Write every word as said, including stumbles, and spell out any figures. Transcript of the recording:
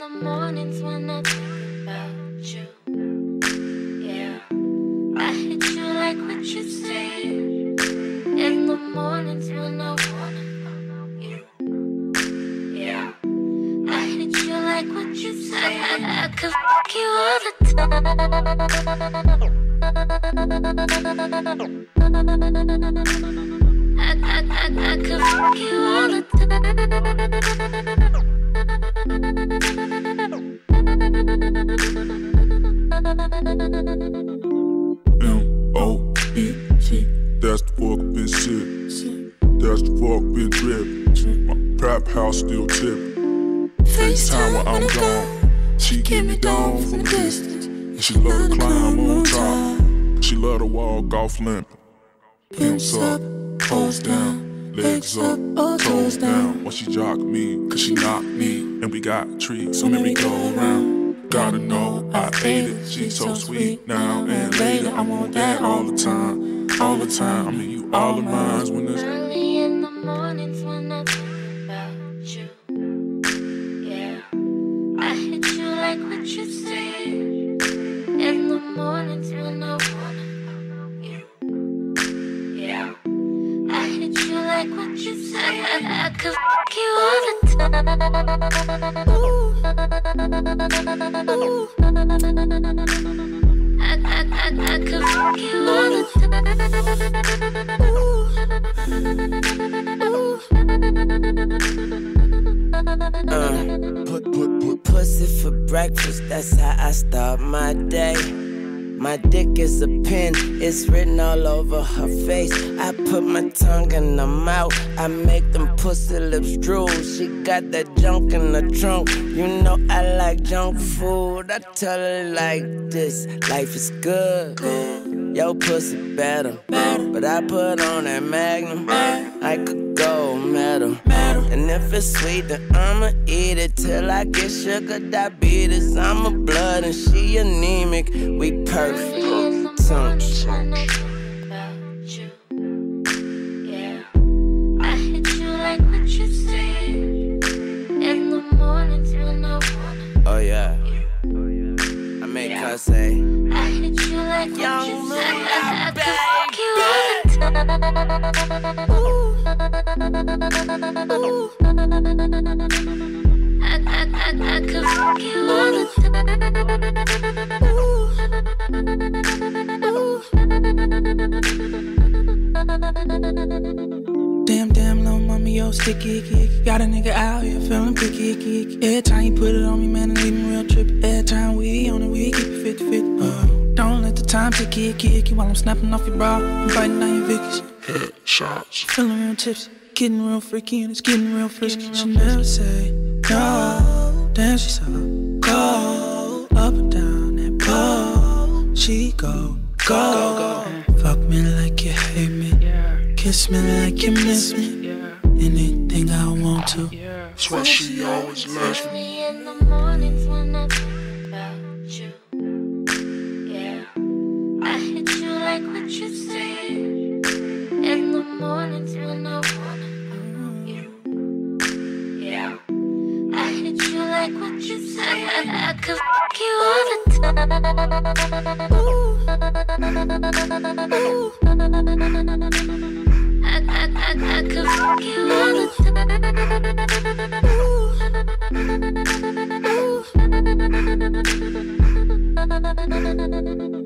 the mornings when I think about you. Yeah, I hit you like what you said. In the mornings when I wanna know you. Yeah, I hit you like what you said. I, I could fuck you all the time. I, I, I, I could fuck you all the time. M O E T, that's the fuck bitch shit. That's the fuck bitch drip. My trap house still tippin'. FaceTime when I'm gone. She give me down from a distance. And she love to climb on top. She love to walk off limpin'. Pimps up, toes down, legs up, toes down. When she jock me, cause she knock me. And we got treats, so merry go round. Gotta know I ate it, she's so sweet now and later. I want that all the time, all the time. I mean you all of mine when it's early in the mornings when I think about you. Yeah, I hit you like what you said. In the mornings when I wanna know you. Yeah, I hit you like what you said. I, I could fuck you all the time. I, I, I, I could fuck you all the time. Uh, put, put, put pussy for breakfast, that's how I start my day. My dick is a pen, it's written all over her face. I put my tongue in her mouth, I make them pussy lips drool. She got that junk in the trunk, you know I like junk food. I tell her like this, life is good, yo pussy better. But I put on that Magnum, I could go metal. And if it's sweet, then I'ma eat it till I get sugar diabetes. I'm a blood and she anemic, we perfect. Tongue when I think about you. Yeah, I hit you like what you said. In the mornings when I wanna. Oh yeah, I make her say, I hit you like what you said. I, I could fuck you all the time. I, I, I, I could fuck you all the Damn, damn, little mama, yo, sticky, icky, icky. Got a nigga out here feeling picky, icky, icky. Every time you put it on me, man, it leave me real trippy. Every time we on it, we keep it fifty fifty. Uh, don't let the time ticky, icky, icky. While I'm snapping off your bra and biting down your Vickies. headshots. Feeling real tipsy, getting real freaky, and it's getting real frisky. She never say no, damn, she's so cold. Up and down that pole, she go, go, go. Fuck me like you hate me, kiss me like you miss me. Anything I want to. That's why she always loves me. early in the mornings when I think about you. Yeah, I hit you like what you said. In the mornings when I wanna know you. Yeah, I hit you like what you said. I, I could fuck you all the time. I, I, I, I could fuck you all the time.